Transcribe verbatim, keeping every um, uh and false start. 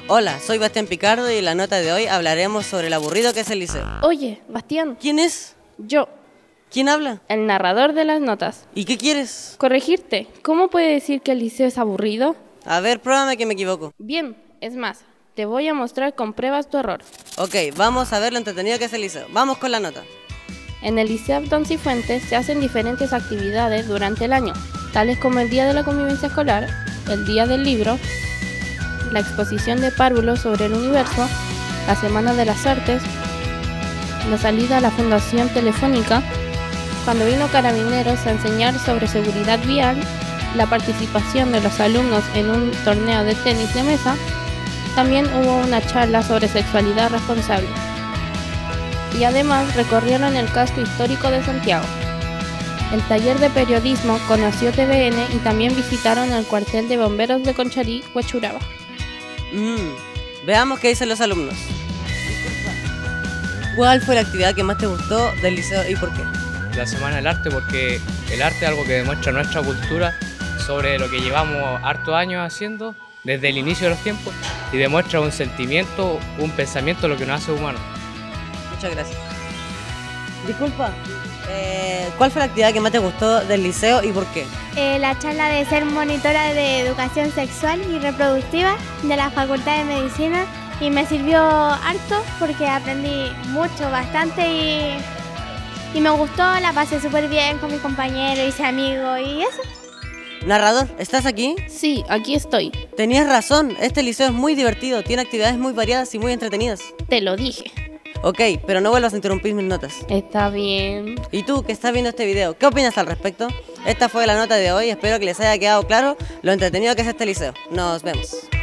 Hola, soy Bastián Picardo y en la nota de hoy hablaremos sobre lo aburrido que es el liceo. Oye, Bastián. ¿Quién es? Yo. ¿Quién habla? El narrador de las notas. ¿Y qué quieres? Corregirte. ¿Cómo puede decir que el liceo es aburrido? A ver, pruébame que me equivoco. Bien, es más, te voy a mostrar con pruebas tu error. Ok, vamos a ver lo entretenido que es el liceo. Vamos con la nota. En el Liceo Abdón Cifuentes se hacen diferentes actividades durante el año, tales como el Día de la Convivencia Escolar, el Día del Libro, la exposición de párvulos sobre el universo, la Semana de las Artes, la salida a la Fundación Telefónica, cuando vino Carabineros a enseñar sobre seguridad vial, la participación de los alumnos en un torneo de tenis de mesa. También hubo una charla sobre sexualidad responsable. Y además recorrieron el casco histórico de Santiago. El taller de periodismo conoció T V N y también visitaron el cuartel de bomberos de Concharí, Huechuraba. Mm, veamos qué dicen los alumnos. ¿Cuál fue la actividad que más te gustó del liceo y por qué? La Semana del Arte, porque el arte es algo que demuestra nuestra cultura sobre lo que llevamos hartos años haciendo desde el inicio de los tiempos y demuestra un sentimiento, un pensamiento, lo que nos hace humanos. Muchas gracias. Disculpa, eh, ¿cuál fue la actividad que más te gustó del liceo y por qué? Eh, la charla de ser monitora de educación sexual y reproductiva de la Facultad de Medicina y me sirvió harto porque aprendí mucho, bastante y, y me gustó, la pasé súper bien con mis compañeros, hice amigos y eso. Narrador, ¿estás aquí? Sí, aquí estoy. Tenías razón, este liceo es muy divertido, tiene actividades muy variadas y muy entretenidas. Te lo dije. Ok, pero no vuelvas a interrumpir mis notas. Está bien. ¿Y tú que estás viendo este video, qué opinas al respecto? Esta fue la nota de hoy, espero que les haya quedado claro lo entretenido que es este liceo. Nos vemos.